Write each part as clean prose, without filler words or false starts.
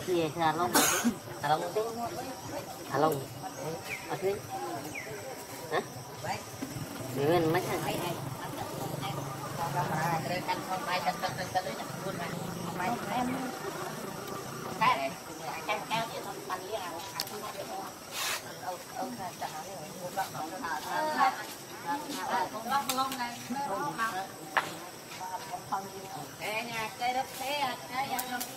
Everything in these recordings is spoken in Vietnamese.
Iya, along. Along itu. Along. Oke. Hah? Dengan macam. Gerakan sampai kata-kata itu pun main em. Cái kéo chứ không thành lý nào ông ta trả lời một bác không con lóc lông này cái nhà cây đất thế cái dân lâm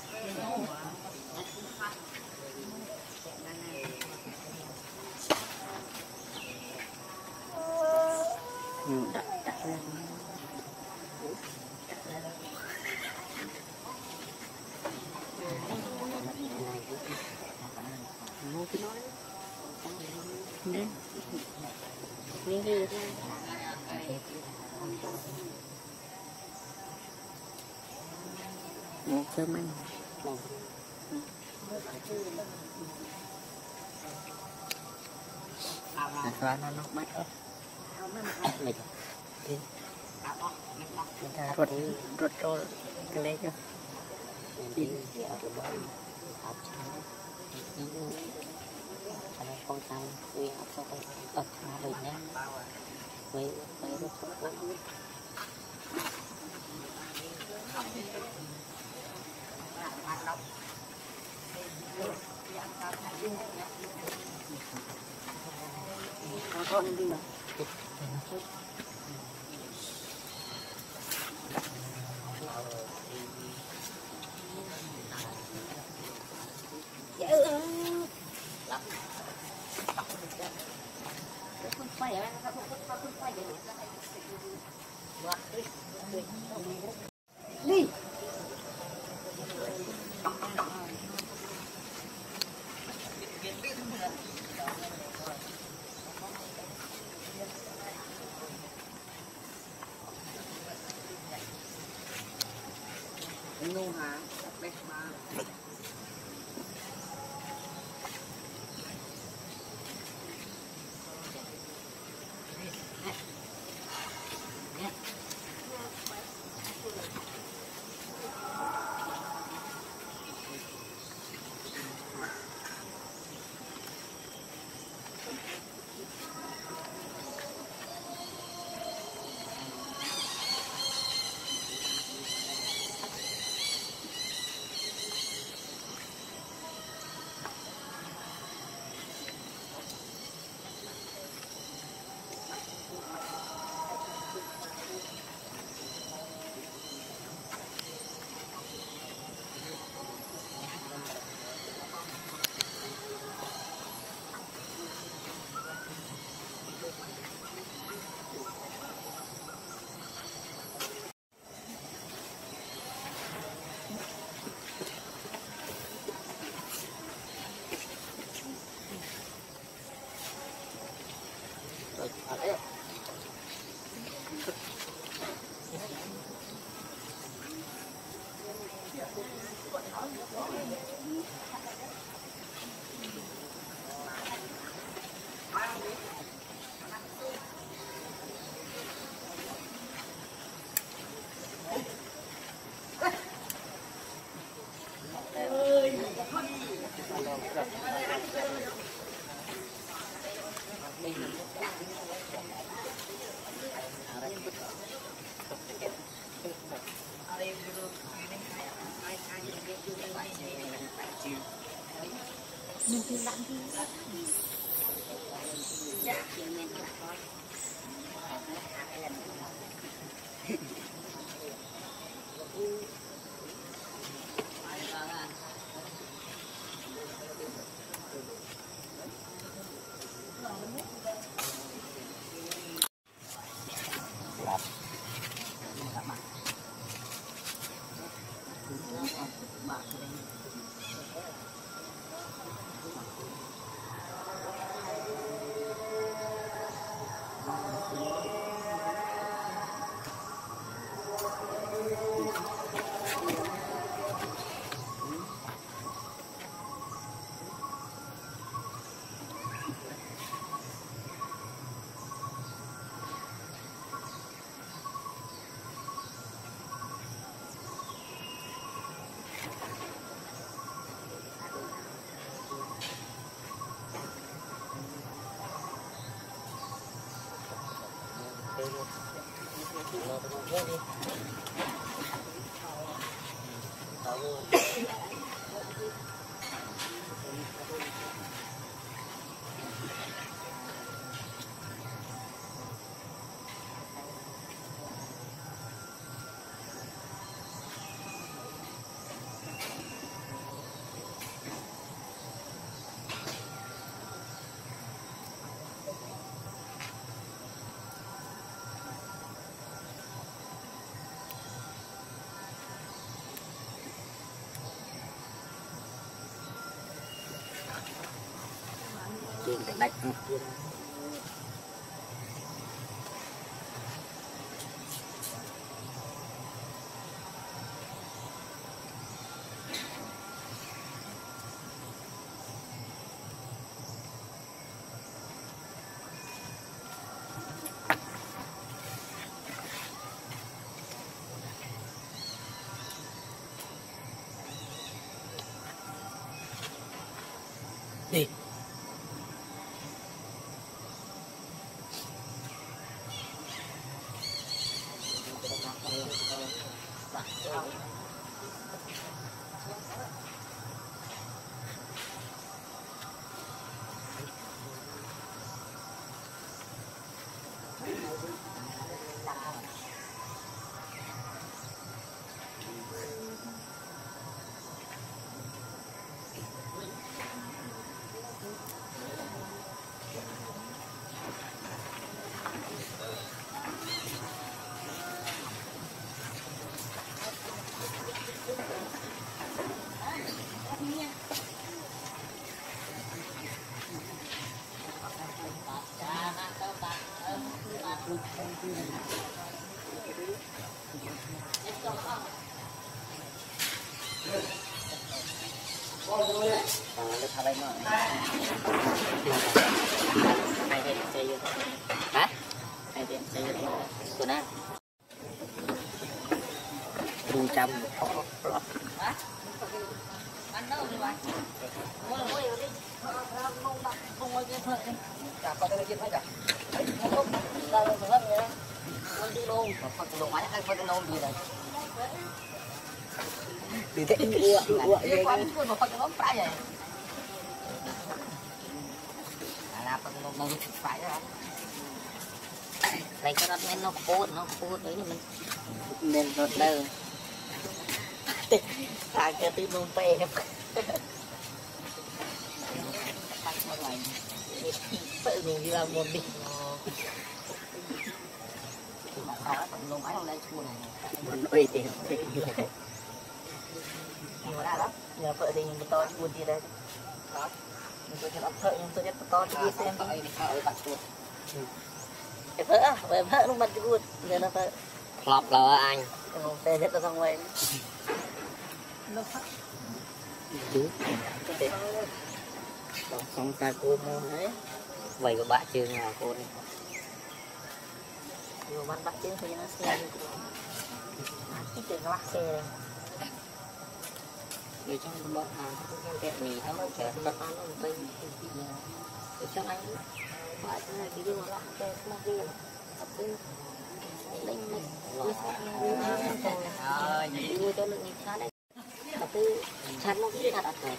một sớm anh xóa nó bắt ớt mình ta rút rút cho cái lấy cho đi con tàu vì học sau cái ớt mình nhé với rút con đi mà đi ngu hả bếp ba mình tìm bạn đi dạ mình thôi Chuyện đánh đi. Đi thế ua vậy con nó phải nó phải vậy. Là nó phải rồi. Này cái nó cốt đấy thì mình nên rớt đâu. Ta cái tí nôn pe em. Tự mình đi làm một đi. Lông ấy lên chua này. Mình uy tiền. Nhiều đã lắm. Nhờ vợ thì mình to buồn gì đây. Đó. Mình tôi cho thợ nhưng tôi cho to đi xem đi. Vợ lúc mặt buồn. Giờ nó vợ. Lọc là anh. Xe rất là xong rồi. Nó phát. Chú. Xong ta cô mua đấy. Vậy của bạn trường là cô đi. Nhiều bạn bắt tiếng thì nó xe đi. Cái chuyện nó bắt xe đây. Vì trong bọn hàng cái kẹt mì nó mới chở nó ăn nó tây. Vì trong anh bạn này cái gì mà lắm xe nó đi. Lên mình vui cho lượng nghịch sát đấy. Mà tư sát nó cũng thật rồi.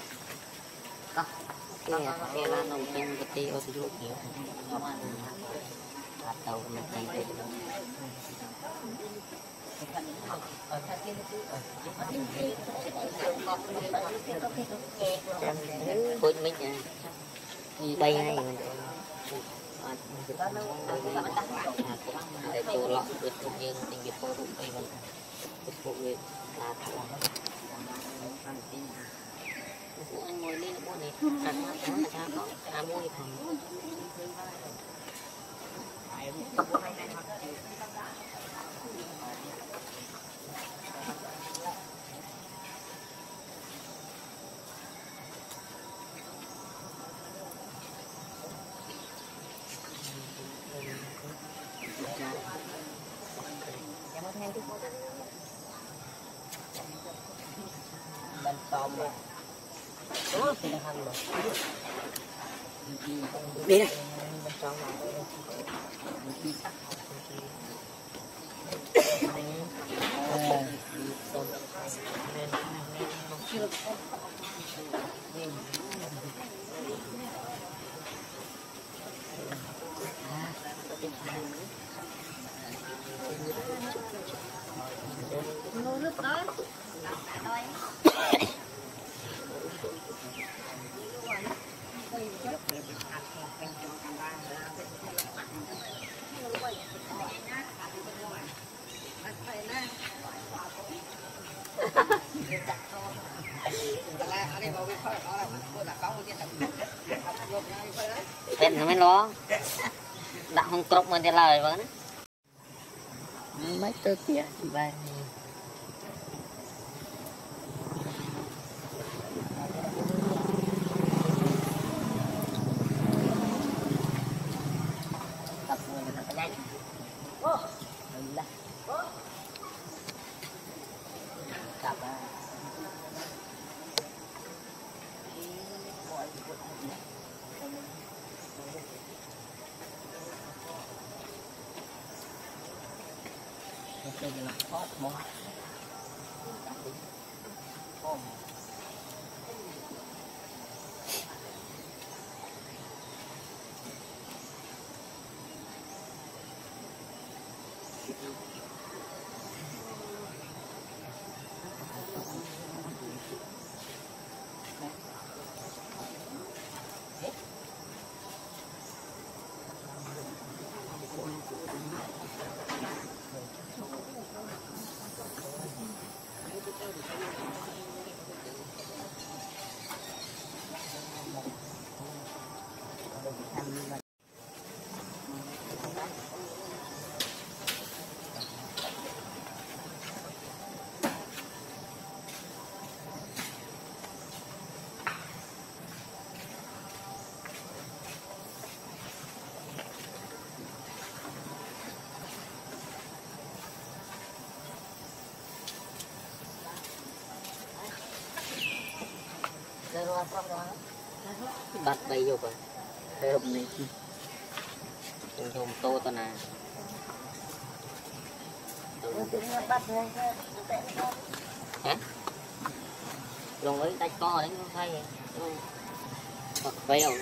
Cái là nồng trên cái tì ô tô kiểu bắt đầu mình thấy cái bụi mình đây này mình để chỗ lọ được công nhân tình nghiệp phô rụng đây mình phục vụ là anh ngồi lên mua này ăn nó cha có mua thì còn bên tôm rồi đi này bên trong này nó mới lo đã không cột mà thì lời vậy mấy tơ kia thì bài tập người nó phải nhanh tập đây là hot món bắt bay vô rồi thơm này thơm tô tao nè hả luôn ấy tay co đấy không hay bắt bay rồi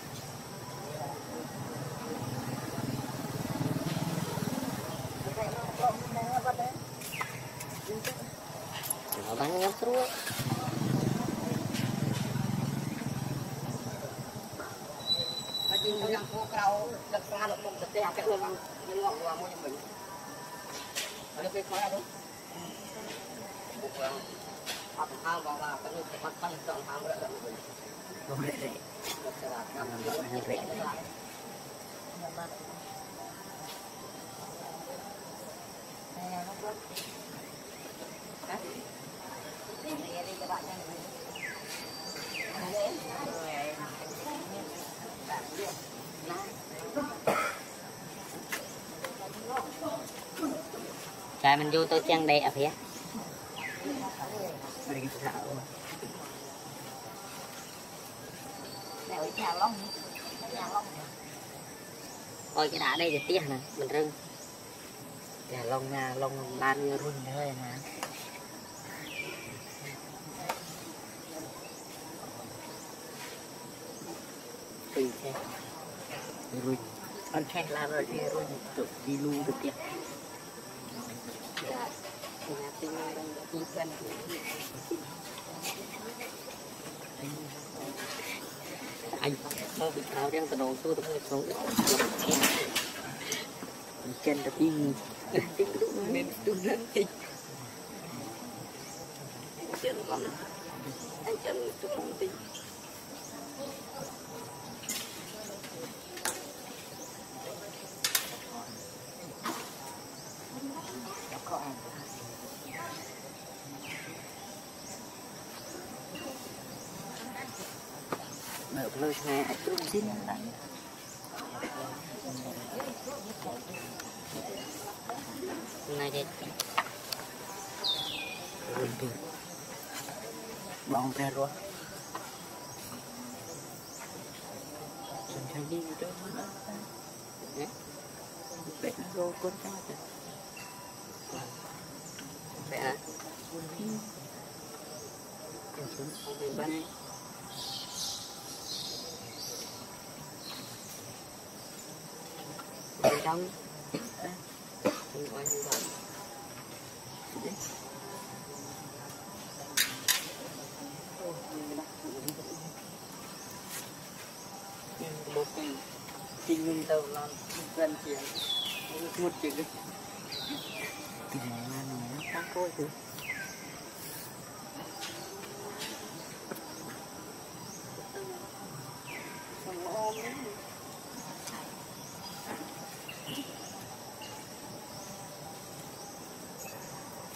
nó bắn nhắm xuống yang cô cao đặt ra được một cái cái luôn nhưng ngọn vào môi mình ở đây có ai đấy một học thao vào là cái cái mặt phẳng tròn thao đã được không để đấy như vậy đi các bạn nha Rồi mình vô tôi trang đẹp phía ôi cái đá đây thì tiếc nè mình rưng lông ban như run thôi nè tùy thế run ăn chen là rồi thì run tụt đi luôn được tiếc anh mau bị cáo đang từ đầu tôi tôi xuống chân đã đi nên tôi rất thích chân con anh chân tôi không thích mở lôi xe trung xin này đi bong ra rồi mình đi đó nhé vậy nó rồi con cha rồi vậy hả bên trong ngoài như vậy một cái kinh nghiệm tàu làm gần chuyện một chuyện thì mà nó có coi được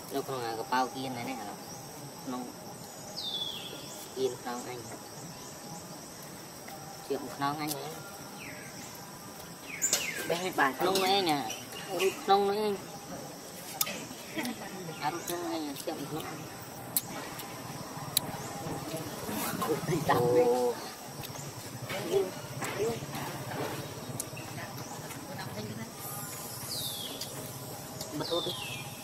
lúc còn cái bao kia này hả nó yên không anh chuyện không anh bé bài nông ấy nhỉ nông ấy ăn nông ấy chuyện nông betul tuh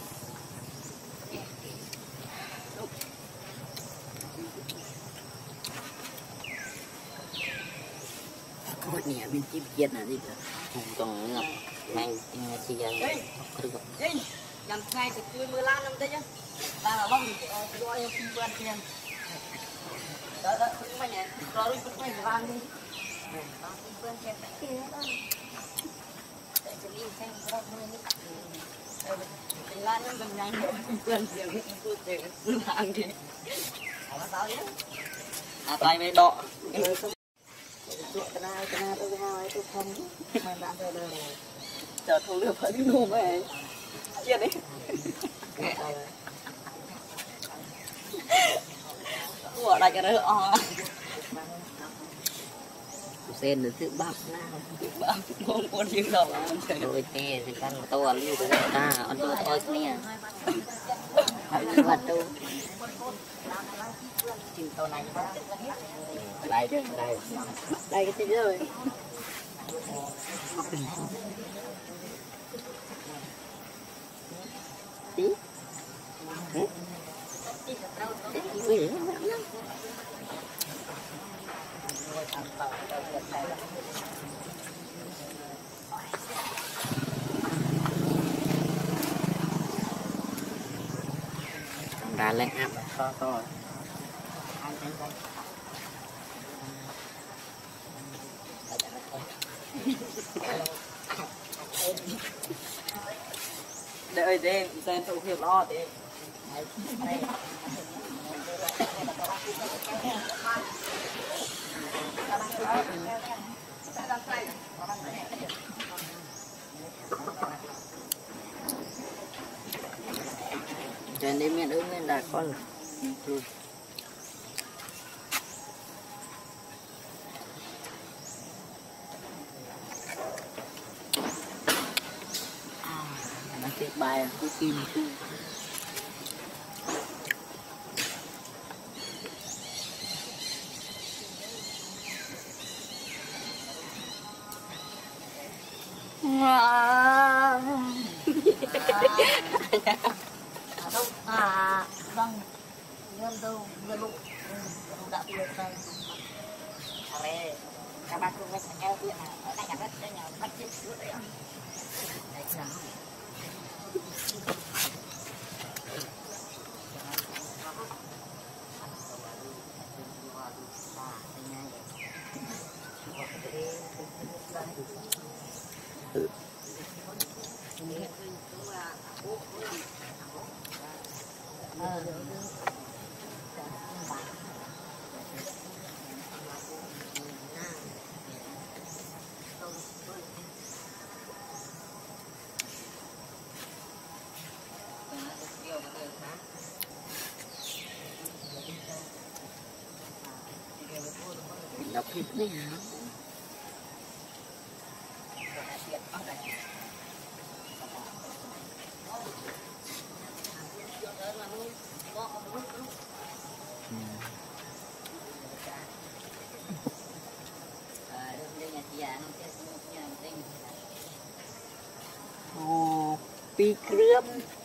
có nhà bên chim chiên là gì còn ngập ngay chi rằng làm ngay thì tôi 15 năm thế chứ ta là bông cho em không quen tiền đó đó cũng phải nhỉ rồi đi cũng phải làm đi không quen tiền kia đó để cho đi xem đó thôi đi lan nó gần nhanh không quen tiền tôi tiền hàng đi không sao nhé tay với đọ cái này tôi hai tôi không mà đã rồi đây chờ thu được phải đi luôn vậy chia đi của đây cái đó sen được thứ bắp không còn gì đâu rồi tè thì căn to lưu cái ta ăn tôi thôi nè phải bắt đâu chim to này đây cái gì rồi tí ra lên áp to đợi đi xem tôi hiểu lo thì trên đây miền ứng lên đạt con luôn nó chết bài cứ kim vâng nhân đâu nhân lụ đã được rồi các bạn cùng với nhau chuyện ở đây nhà đất đây nhà bắt chết sữa đấy nào đọc hết đi pi krươm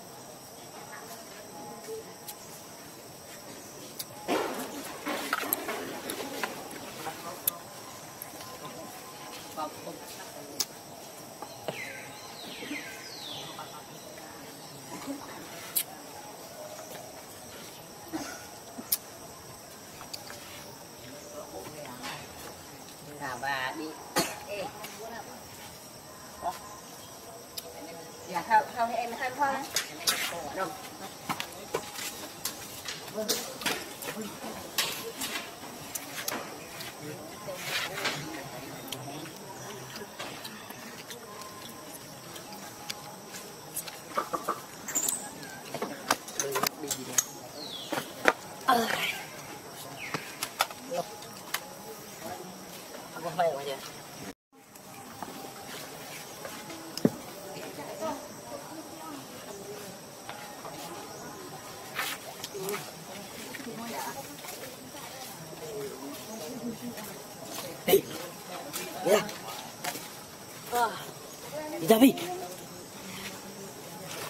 bà đi dạ không em hai thôi đâu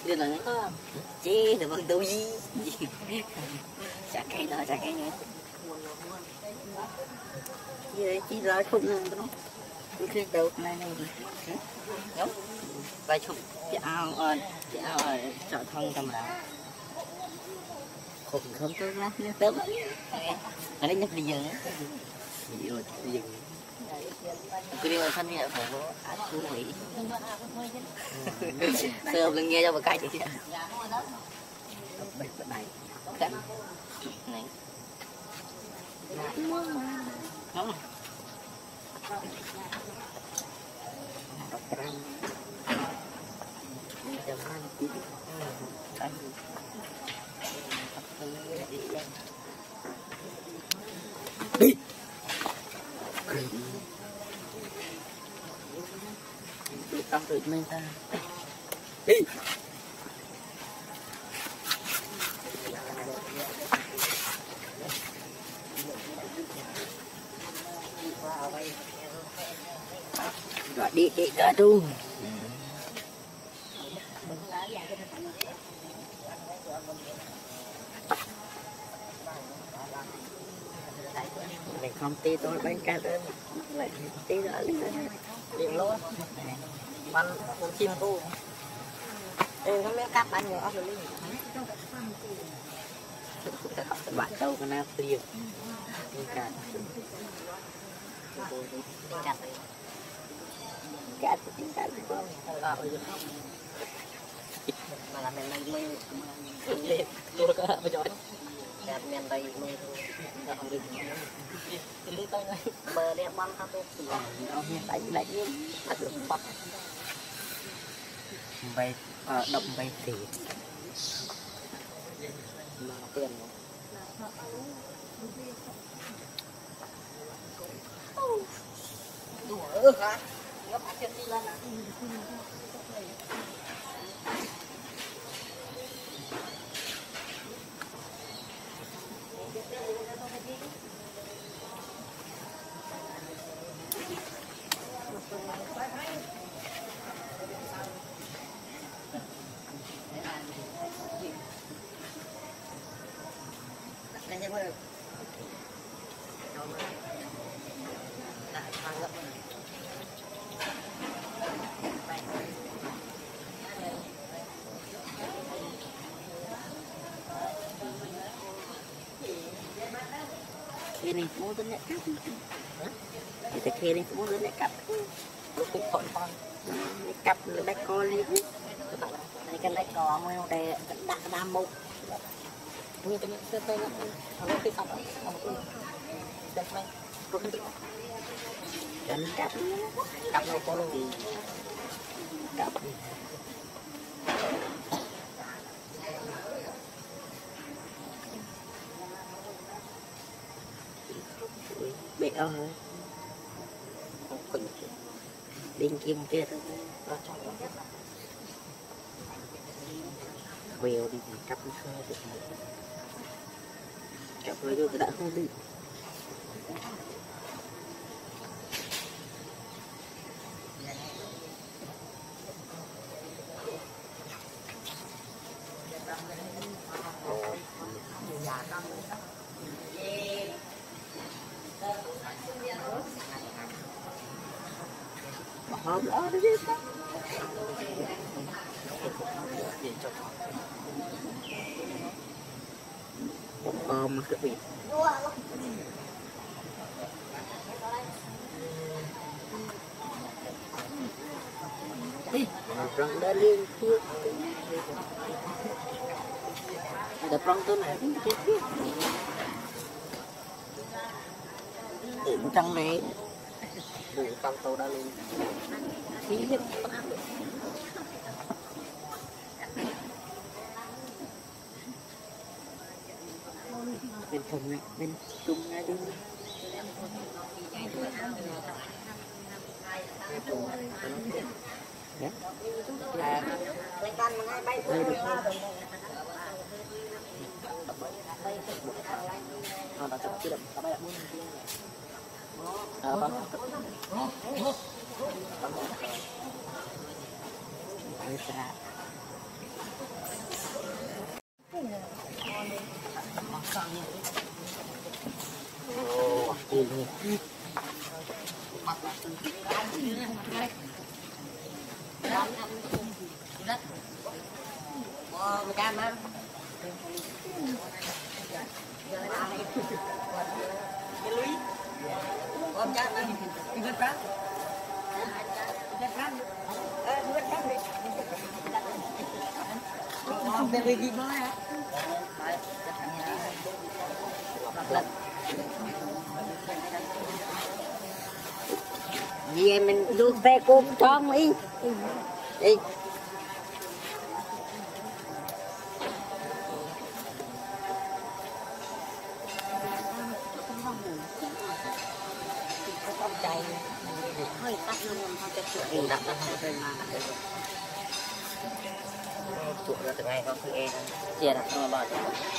Dia là chế được bằng đâu gì chả cái đó chả cái nữa như đấy chỉ ra không nó cái đầu này này đúng vài chục chảo chảo thông tầm là không tới lắm nó tớm ở đây nhắc đi giờ rồi dừng cái điều thân nhẹ phải có ác thú vị sơ đừng nghe cho một cái chị này không đi ăn tự mình ta đi rồi đi ra luôn mình không tí tôi bánh cá đơn tí nữa liền luôn bắn con chim cô em không biết cắt bánh nữa rồi bạn đâu có nào tiêu cắt mà làm mình lên tôi có bây giờ đẹp miền tây mây không được đi tới đây bờ đẹp băng không được miền tây lại như thật được bật bay động bay thì mà tiền đùa hả ngấp chân đi lên ini semua tu nak kat. Kita kira ni semua tu nak kat. Lúc phổi con cặp đai co đi này cái đai cò mới để đặt đam mục như tôi nó cái sọc đặt này đánh cặp này có luôn cặp bị ơi đinh kim kia vèo đi cặp cặp hơi vô đã không đi hôm đó đi ôm cái việc rong đã liên phước đập rong tôi này đừng trăng này đừng tăng tôi đã lên khí hết bên thùng này bên trung ngay đi là lên con mà ngay bay đây được không đã chụp chưa được các bạn muốn vâng Ồ, đi luôn. Một cam á. Cái lưới. Ôm cha đi. Đi lên phát. Lên phát. Lên phát đi. Bên bên gì mới hả? Vì em mình đưa xe cô cho đi. Đi. Không chạy. Hơi tắt luôn không cho chuột. Đặt ra hai bên mà. Chuột ra từ ngay không cứ em. Chia đặt nó bao nhiêu.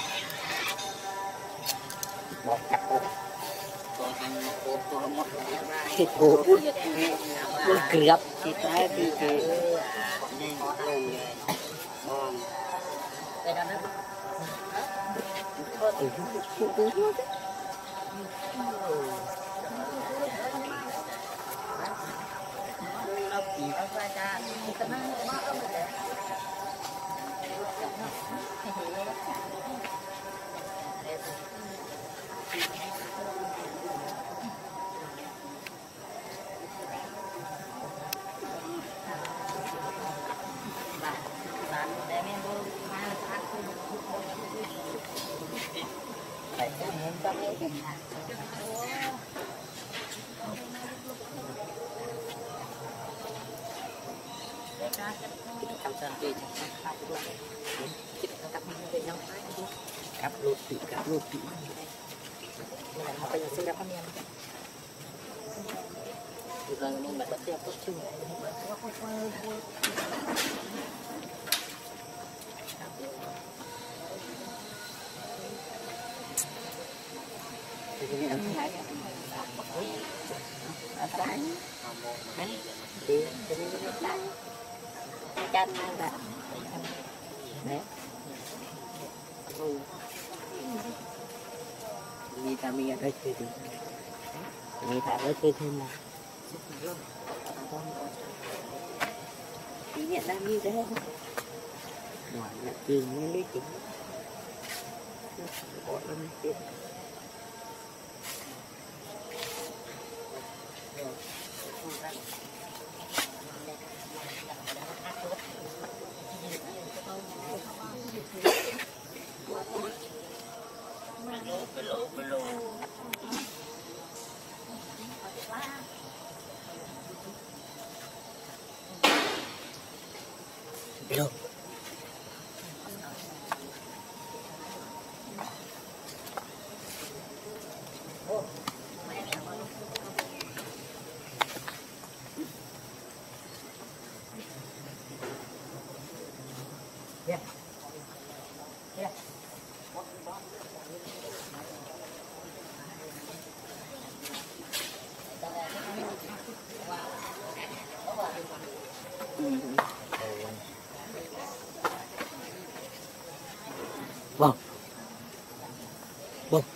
Một cặp cô. Tôi ăn cô tôi mất cái cô tôi cứ gặp chị trái đi chị nên luôn ngon đây đó nó cặp lột tỉ này họ bây giờ sinh ra con em rồi nên bạn bắt tiếp tốt chung chân bạn đấy người ta mi ở đây chơi thì người ta ở chơi thêm là tí nhận ra như thế không ngoài là tiền mới lấy tiền bỏ lên tiền Hello. Yeah. Yeah. Vâng. Vâng.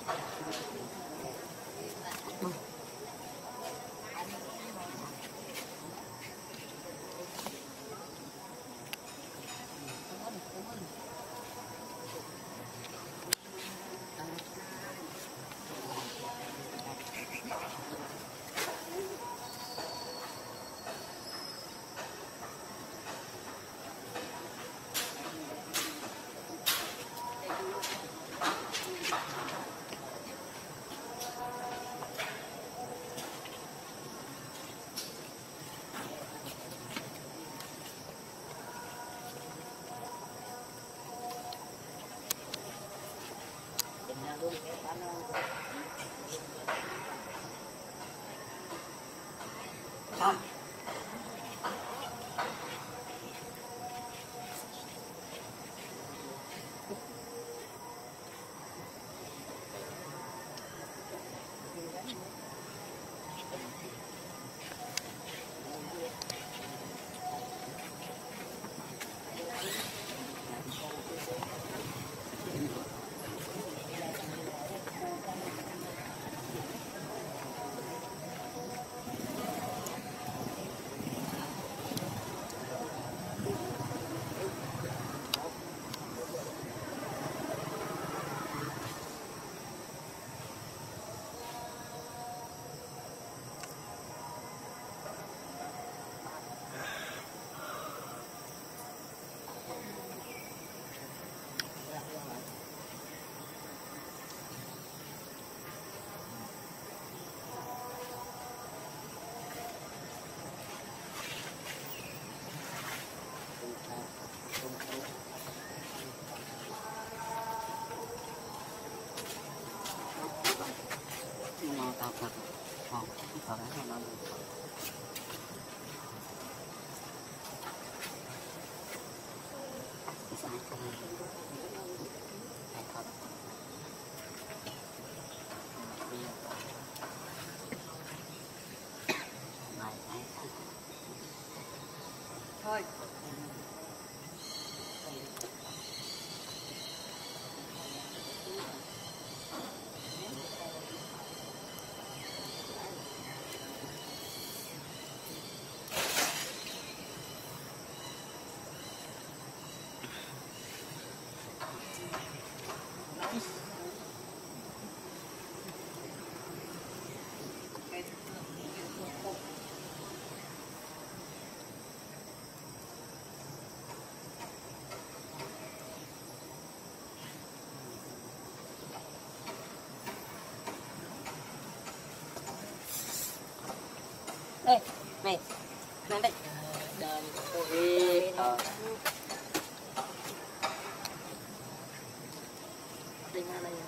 Thôi. Đây, này, lên đây. Đây, ôi, đi ra đây.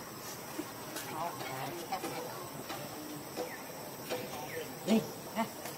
Đi, ha.